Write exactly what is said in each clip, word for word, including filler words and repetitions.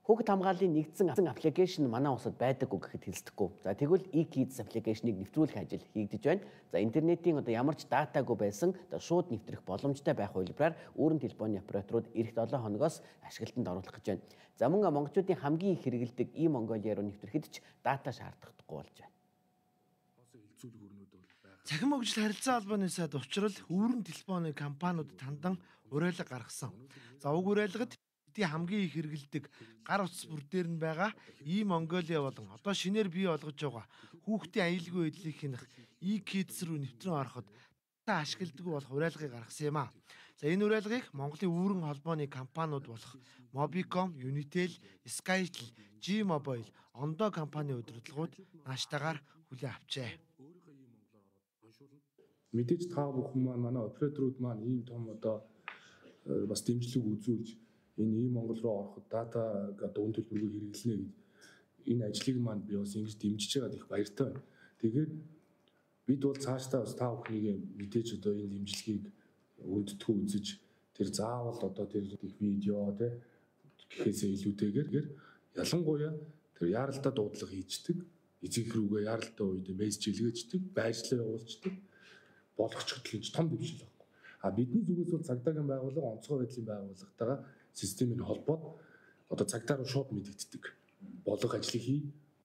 Хүүхэд хамгааллын нэгдсэн аппликейшн манай улсад байдаггүй гэхэд хэлцдэггүй. За тэгвэл e-kids аппликейшнийг нэвтрүүлэх ажил хийгдэж байна. За интернетийн одоо ямар ч датаагүй байсан одоо шууд нэвтрэх боломжтой байх хувилбараар үүрэн телефоны операторууд эх долоо хоногоос ашиглалтанд оруулах гэж байна. За мөн монголчуудын хамгийн их хэрэгэлдэг e-Mongolia руу нэвтрэхэд ч дата шаардлагагүй болж байна. Цахим хөгжил харилцаа холбооны сайд учрал үүрэн телефоны компаниуд тандан уриалга гаргасан. За уг уриалгад хамгийн их хэрэгэлдэг гар утас бүр дээр нь байгаа e-Mongolia болон одоо шинээр бий болгож байгаа хүүхдийн аюулгүй байдлыг хянах e-kids руу нэвтрэн ороход та ашигладаг болох уриалгыг гаргасан юм а. За энэ уриалгыг Монголын үүрэн холбооны компаниуд болох Mobicom, Unitel, Skytel, G-Mobile, Ondo компани удирдлагууд нааштайгаар хүлээн авчээ. Мэдээж та бүхэн маань манай операторууд маань ийм том одоо бас дэмжлэг үзүүлж энэ e-Монгол руу ороход датаг дуун төлбөргүй хэрэглэнэ гэж энэ ажлыг маань би бас ингэж дэмжиж байгаад их баяртай байна. Тэгээд бид бол цаашдаа бас та бүхнийг мэдээж одоо энэ дэмжлэгийг өндтгөө үзэж тэр заавал одоо тэр их видео тэ гэхээсээ илүүтэйгээр ялангуяа тэр яаралтай дуудлага хийждэг, эцэг рүүгээ яаралтай үед мессеж илгээждэг, байршлаа явуулждаг болгочиход л том дэвшил байхгүй. А бидний зүгээс бол цагдаагийн байгууллага, онцгой байдлын байгууллагатайгаа системийн холбоод одоо цагдаа руу шууд мэдэгддэг болгох ажлыг хий.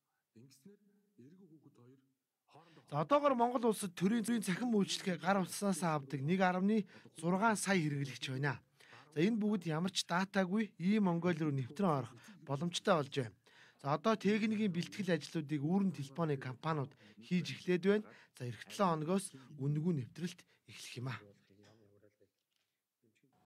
За одоогоор Монгол улсад төрийн цахим үйлчлэгээ гар утаснаас авдаг нэг дасам зургаан сая хэрэглэгч байна. За энэ бүгд ямар ч датаагүй e-Mongolia руу нэвтрэн орох боломжтой болж байна. За одоо техникийн бэлтгэл ажлуудыг үүрэн телефоны компаниуд хийж эхлээд байна. За эх долоо хоногоос үнэгүй нэвтрэлт эхлэх юм а.